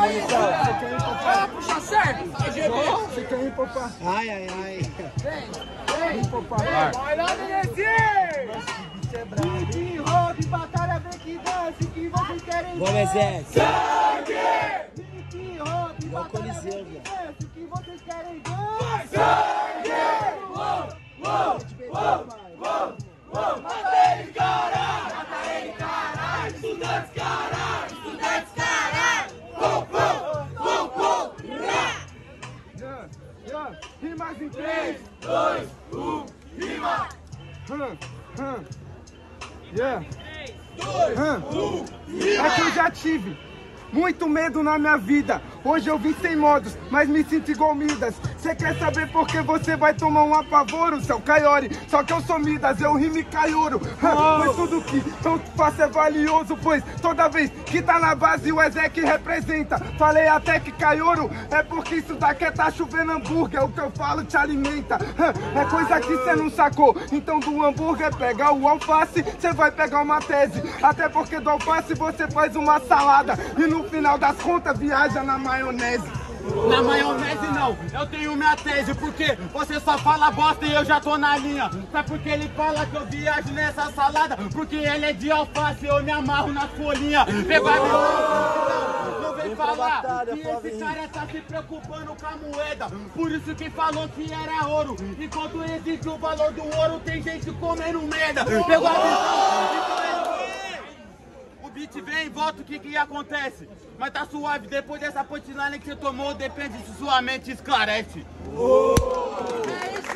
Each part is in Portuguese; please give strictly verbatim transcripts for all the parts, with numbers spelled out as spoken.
aí, você quer ir, papai? Vai puxar certo? Você quer ir, papai? Ai, ai, ai. Vem, vem, papai. Vai lá, Nenezinho! Beat, rock, batalha, vem que desce, que vocês querem ver. Vamos, Zé. Sangue! Beat, rock, Igual batalha, Coliseu, vem que velho. desce, que vocês querem ver. Sangue! Uou, uou, uou, uou, uou. Mata ele, caralho! Mata ele, caralho! Estudantes, caralho! Estudantes, caralho! Uou, uou, uou, uou. Yeah, yeah. Rimas em três, dois, um, rima! Hum, hum. Yeah. Hum. É que eu já tive muito medo na minha vida. Hoje eu vim sem modos, mas me sinto igual Midas. Cê quer saber por que você vai tomar um apavoro, seu Caiori? Só que eu sou Midas, eu rimo e caioro. Mas tudo que eu faço é valioso, pois toda vez que tá na base o Ezek representa. Falei até que caioro é porque isso daqui tá chovendo hambúrguer. O que eu falo te alimenta. É coisa que cê não sacou. Então do hambúrguer pega o alface, cê vai pegar uma tese. Até porque do alface você faz uma salada e no final das contas viaja na maionese. Na maionese não, eu tenho minha tese, porque você só fala bosta e eu já tô na linha. Sabe por que ele fala que eu viajo nessa salada? Porque ele é de alface e eu me amarro na folhinha. Pegou a minha... Não vem falar que esse cara tá se preocupando com a moeda. Por isso que falou que era ouro. Enquanto existe o valor do ouro, tem gente comendo merda. Pegou a minha... O beat vem e volta, o que que acontece? Mas tá suave, depois dessa punchline que você tomou, depende se sua mente esclarece. Oh. É isso,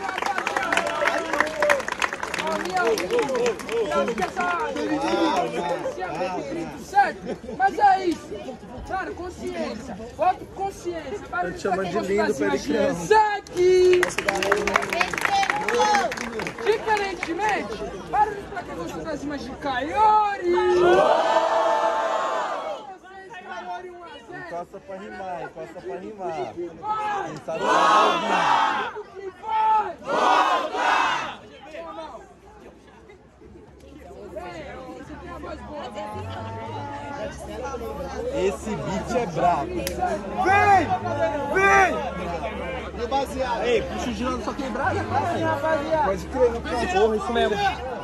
rapaziada! Sabe que essa grito certo? Mas é isso. Cara, consciência. Voto consciência. Eu te chamo de lindo, Pericão. Segue! Diferentemente, para de pra que você traz mais de Caiori! Encosta pra rimar, encosta pra rimar. Vai! Quem sabe Volta! Volta! Você tem a voz boa. esse beat é brabo. Vem! Vem! E o baseado? Ei, puxa o girando só quebrada, rapaziada. Pode crer, não tem porra, isso mesmo.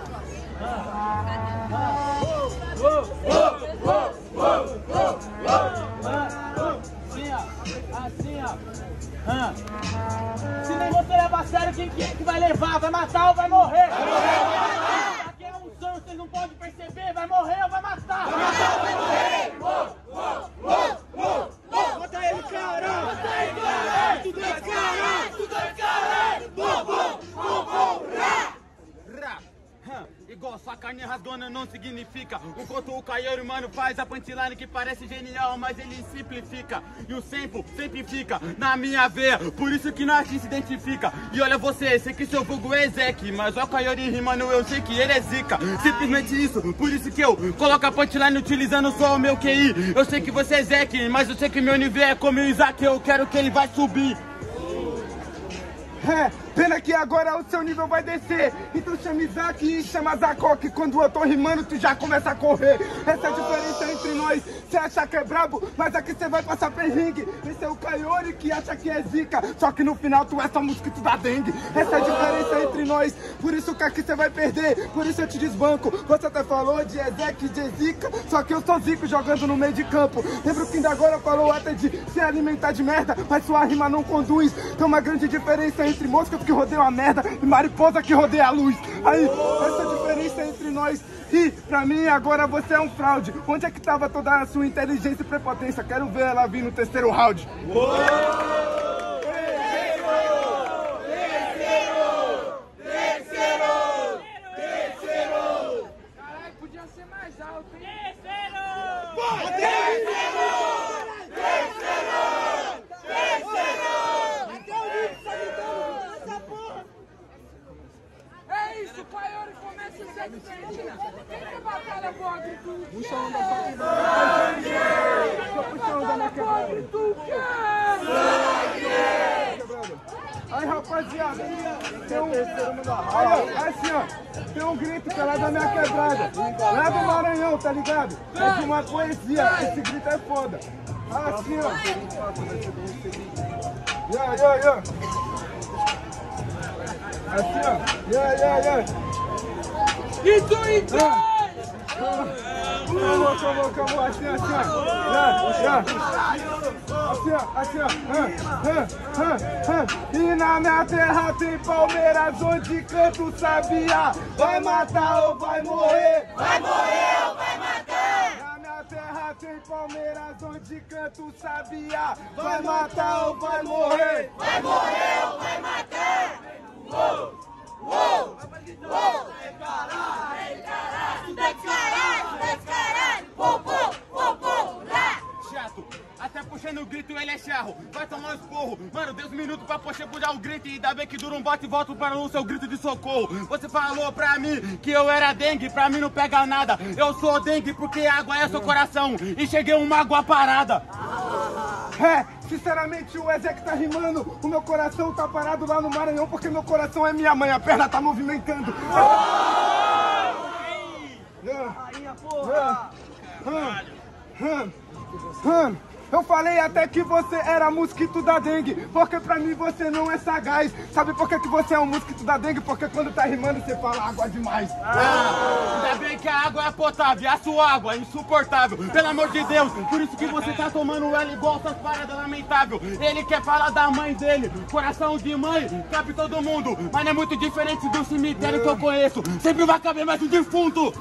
Assim, ó. Assim, ó. Ah. Se nem você leva a sério, quem que é que vai levar? Vai matar ou vai morrer? Vai morrer ou vai matar? Aqui é um sonho, vocês não podem perceber. Vai morrer ou vai matar? Vai matar ou vai morrer? Uou, uou, uou, uou, uou. Bota ele, caralho! Bota ele, caralho! Tudo é caralho! Tudo é caralho! Bom, bom, bom, bom, rá! Rá! Igual sua carne rasgando não significa o quanto o Caiori, mano, faz a punchline que parece genial, mas ele simplifica. E o tempo sempre fica na minha veia, por isso que nós se identifica. E olha você, sei que seu vulgo é Ezek, mas o Caiori rimando eu sei que ele é zica. Simplesmente isso, por isso que eu coloco a punchline utilizando só o meu Q I. Eu sei que você é Ezek, mas eu sei que meu nível é como o Isaac, eu quero que ele vai subir. É, pena que agora o seu nível vai descer. Então chama Isaac e chama Zakok. Quando eu tô rimando, tu já começa a correr. Essa é a diferença entre nós. Cê acha que é brabo, mas aqui cê vai passar perrengue. Esse é o Caiori que acha que é zica, só que no final tu é só mosquito da dengue. Essa é a diferença entre nós. Por isso que aqui cê vai perder, por isso eu te desbanco. Você até falou de Ezek e de zica, só que eu sou zico jogando no meio de campo. Lembro que ainda agora falou até de se alimentar de merda, mas sua rima não conduz. Tem uma grande diferença entre moscas que rodeiam a merda e mariposa que rodeia a luz. Aí, essa é a diferença entre nós. E, pra mim, agora você é um fraude. Onde é que tava toda a sua inteligência e prepotência? Quero ver ela vir no terceiro round. Uou! Caralho, podia ser mais alto, hein? É isso, Caiori começa a ser diferente. Quem que batalha boa de tu? Puxa a onda pra quebrar. Puxa a onda na quebrada. Aí, rapaziada, tem um... Olha, assim, ó, tem um grito que é lá da minha quebrada. Lá do Maranhão, tá ligado? É de uma poesia, esse grito é foda. Assim, ó. Yeah, yeah, yeah. Assim, ó. Yeah, yeah, yeah. Isso, isso! Calma, calma, calma. Assim, assim, ó. Yeah, yeah. Assim, ó, assim, ó. Hã, hã, hã, hã. E na minha terra tem Palmeiras, onde canto sabia. Vai matar ou vai morrer? Vai morrer ou vai matar? Na minha terra tem Palmeiras, onde canto sabia. Vai matar ou vai morrer? Vai morrer ou vai matar? Uou! Uou! Uou! Caralho! Caralho! Estudante caralho! Estudante caralho! Pô, pô, pô, pô, lá! Chato, até puxando o grito ele é charro. Vai tomar um esporro. Mano, deu uns minutos pra poxa puxar o grito. E ainda bem que dura um bote e volta para o seu grito de socorro. Você falou pra mim que eu era dengue, pra mim não pega nada. Eu sou dengue porque água é seu coração. E cheguei uma água parada. É, sinceramente o Ezequiel tá rimando. O meu coração tá parado lá no Maranhão porque meu coração é minha mãe. A perna tá movimentando. Aí, porra! Hum, hum, eu falei até que você era mosquito da dengue, porque pra mim você não é sagaz. Sabe por que, que você é um mosquito da dengue? Porque quando tá rimando você fala água demais. Ah, ainda bem que a água é potável, e a sua água é insuportável. Pelo amor de Deus, por isso que você tá tomando o L igual essas paradas lamentáveis. Ele quer falar da mãe dele, coração de mãe, cabe todo mundo. Mas não é muito diferente do cemitério que eu conheço. Sempre vai caber mais um defunto.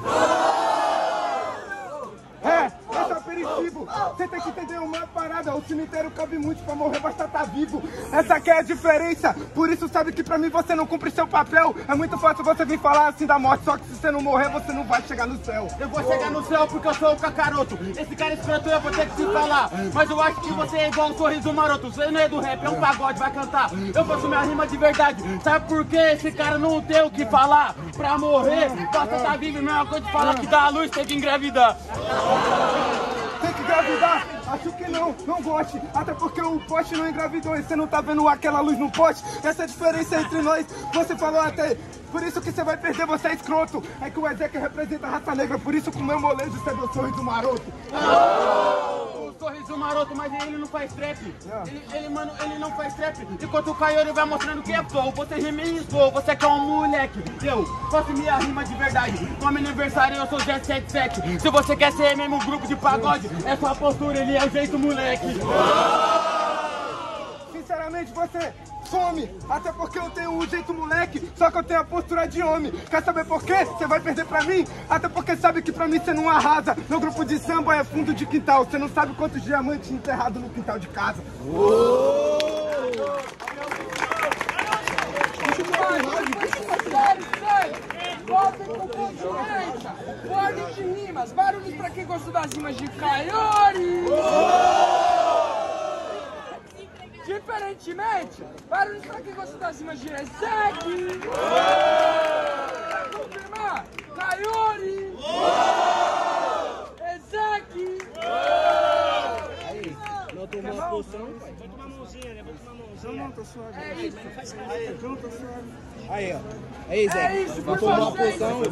É, esse é aperitivo. Você tem que entender uma parada. O cemitério cabe muito, pra morrer basta estar vivo. Essa aqui é a diferença. Por isso sabe que pra mim você não cumpre seu papel. É muito fácil você vir falar assim da morte, só que se você não morrer, você não vai chegar no céu. Eu vou chegar no céu porque eu sou o cacaroto. Esse cara escroto eu vou ter que te falar. Mas eu acho que você é igual um sorriso maroto. Você não é do rap, é um pagode, vai cantar. Eu faço minha rima de verdade. Sabe por que esse cara não tem o que falar? Pra morrer, basta estar vivo. A mesma coisa de falar que dá a luz, tem que engravidar. Tem que engravidar? Acho que não, não goste. Até porque o poste não engravidou e você não tá vendo aquela luz no poste. Essa é a diferença entre nós. Você falou até, por isso que você vai perder, você é escroto. É que o Ezequiel representa a raça negra, por isso que o meu molejo você é do sorriso maroto. O sorriso maroto, mas ele não faz trap. Ele, ele, mano, ele não faz trap. Enquanto o Caio vai mostrando que é flow. Você rima em flow, você quer um moleque. Eu faço minha rima de verdade. No meu aniversário eu sou Jet sete sete. Se você quer ser mesmo um grupo de pagode, é sua postura, ele é o jeito moleque. Sinceramente você some, até porque eu tenho um jeito moleque, só que eu tenho a postura de homem. Quer saber por quê? Você vai perder pra mim? Até porque sabe que pra mim você não arrasa. Meu grupo de samba é fundo de quintal. Você não sabe quantos diamantes enterrados no quintal de casa. Uou! Sério, sério! Voltem com consciência! Ordem de rimas! Barulhos pra quem gostou das rimas de Kaiori! Diferentemente, barulhos pra quem gosta das rimas de Ezequiel! Pra confirmar, Kaiori! Ezequiel! Aí, não tomou uma poção, pai. Vai tomar mãozinha, né? Vai tomar mãozinha. Não, não, tô suave. É isso! Não, tô suave. Aí, ó. Aí, Zé. É isso, Não por tomou uma vocês! poção.